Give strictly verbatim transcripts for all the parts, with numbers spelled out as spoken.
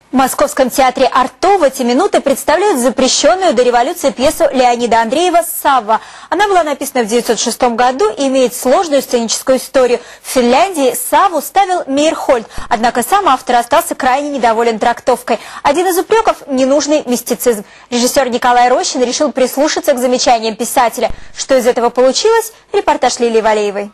В Московском театре «Арто» в эти минуты представляют запрещенную до революции пьесу Леонида Андреева «Савва». Она была написана в тысяча девятьсот шестом году и имеет сложную сценическую историю. В Финляндии «Савву» ставил Мейерхольд, однако сам автор остался крайне недоволен трактовкой. Один из упреков – ненужный мистицизм. Режиссер Николай Рощин решил прислушаться к замечаниям писателя. Что из этого получилось? Репортаж Лилии Валеевой.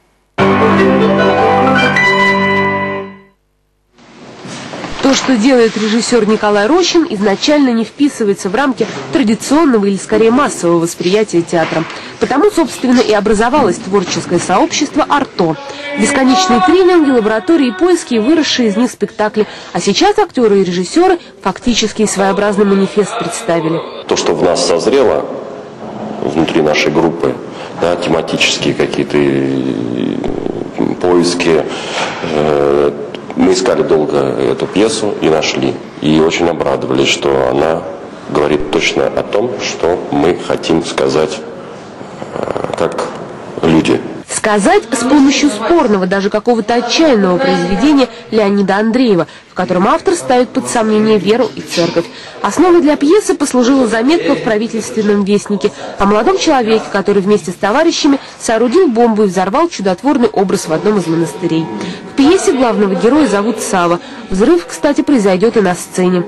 То, что делает режиссер Николай Рощин, изначально не вписывается в рамки традиционного или скорее массового восприятия театра. Потому, собственно, и образовалось творческое сообщество «Арто». Бесконечные тренинги, лаборатории и поиски, выросшие из них спектакли. А сейчас актеры и режиссеры фактически своеобразный манифест представили. То, что в нас созрело внутри нашей группы, да, тематические какие-то поиски, э мы искали долго эту пьесу и нашли. И очень обрадовались, что она говорит точно о том, что мы хотим сказать как люди. Сказать с помощью спорного, даже какого-то отчаянного произведения Леонида Андреева, в котором автор ставит под сомнение веру и церковь. Основой для пьесы послужила заметка в правительственном вестнике о молодом человеке, который вместе с товарищами соорудил бомбу и взорвал чудотворный образ в одном из монастырей. В пьесе главного героя зовут Савва. Взрыв, кстати, произойдет и на сцене.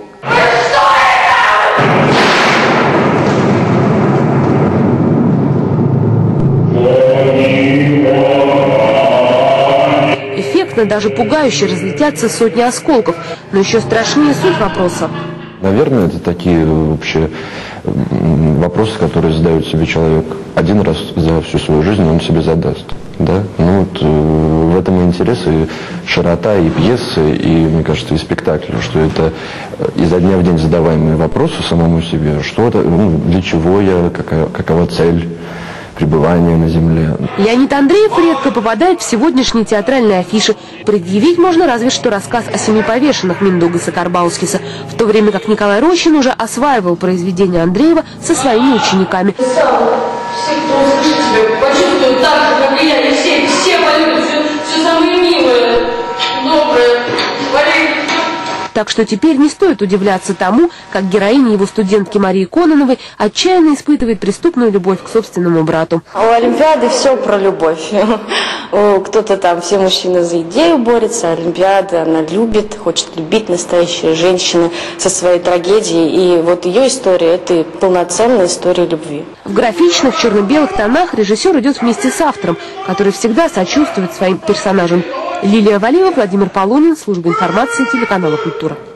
Эффектно, даже пугающе разлетятся сотни осколков. Но еще страшнее суть вопроса. Наверное, это такие вообще вопросы, которые задает себе человек один раз за всю свою жизнь, он себе задаст. Да? Ну, вот, в этом и интерес, и широта, и пьесы, и, мне кажется, и спектакля, что это изо дня в день задаваемые вопросы самому себе, что это, ну, для чего я, какая, какова цель пребывания на земле. Леонид Андреев редко попадает в сегодняшние театральные афиши. Предъявить можно разве что рассказ о семи повешенных Миндугаса Карбаускиса, в то время как Николай Рощин уже осваивал произведения Андреева со своими учениками. Все, кто услышит тебя, почувствует так же, как и я, и все, все полюбят, все, все самое милое, доброе. Так что теперь не стоит удивляться тому, как героиня его студентки Марии Кононовой отчаянно испытывает преступную любовь к собственному брату. У Олимпиады все про любовь. Кто-то там, все мужчины за идею борются, Олимпиада, она любит, хочет любить, настоящая женщина со своей трагедией. И вот ее история – это полноценная история любви. В графичных черно-белых тонах режиссер идет вместе с автором, который всегда сочувствует своим персонажам. Лилия Валеева, Владимир Полунин, служба информации телеканала «Культура».